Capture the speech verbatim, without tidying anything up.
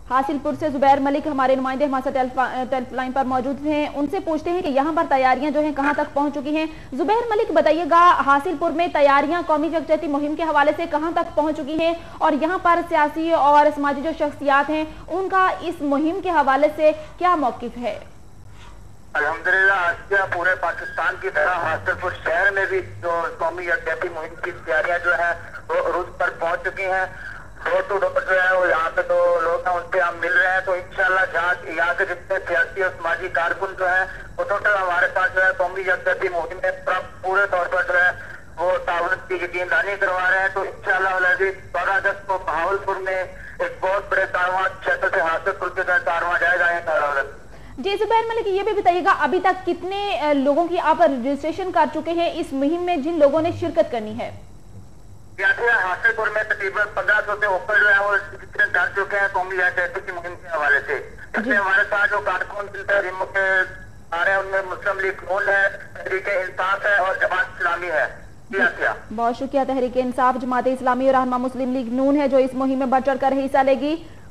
حاصل پور سے زبیر ملک ہمارے نمائندے ہمارے ساتھ ٹیلی لائن پر موجود ہیں، ان سے پوچھتے ہیں کہ یہاں پر تیاریاں جو ہیں کہاں تک پہنچ چکی ہیں۔ زبیر ملک بتائیے گا، حاصل پور میں تیاریاں قومی یکجہتی مہم کے حوالے سے کہاں تک پہنچ چکی ہیں اور یہاں پر سیاسی اور سماجی جو شخصیات ہیں ان کا اس مہم کے حوالے سے کیا موقف ہے؟ الحمدللہ آج پورے پاکستان کی طرح حاصل پور شہر میں بھی جو قومی یکجہتی مہم کی تیاریاں جو ہیں وہ عروج پر پہنچ چکی ہیں۔ ڈور ٹو ڈور جو ہے وہ یہاں پہ جو لوگ ہیں ان سے ہم مل رہے ہیں، تو انشاءاللہ جہاں یہاں کے جتنے سیاسی اور سماجی کارکن جو ہیں وہ ٹوٹل ہمارے پاس جو ہے قومی یکجہتی مہم میں پورے طور پر جو ہے وہ تعاون کی یقین دہانی کروا رہے ہیں۔ تو انشاءاللہ چودہ اگست کو بہاول پور میں ایک بہت بڑے کارواں چھیتر سے حاصل پور کے کارواں جائے گا۔ جی زبیر ملک، یہ بھی بتائیے گا ابھی تک کتنے لوگوں کی آپ رجسٹریشن کر چکے ہیں اس مہم میں جن لوگوں نے شرکت کرنی ہے؟ حاصل پور میں تقریباً پندرہ سو سے اوپر جو ہے وہ رجسٹریشن کر چکے ہیں قومی یکجہتی کی مہم کے حوالے سے۔ اس میں ہمارے ساتھ جو کارکن جن کے آ رہے ہیں ان میں مسلم لیگ نون ہے، تحریک انصاف ہے اور جماعت اسلامی ہے۔ بہت شکریہ۔ تحریک انصاف، جماعت اسلامی اور رہنما مسلم لیگ نون ہے جو اس مہم میں بڑھ چڑھ کر حصہ لے گی۔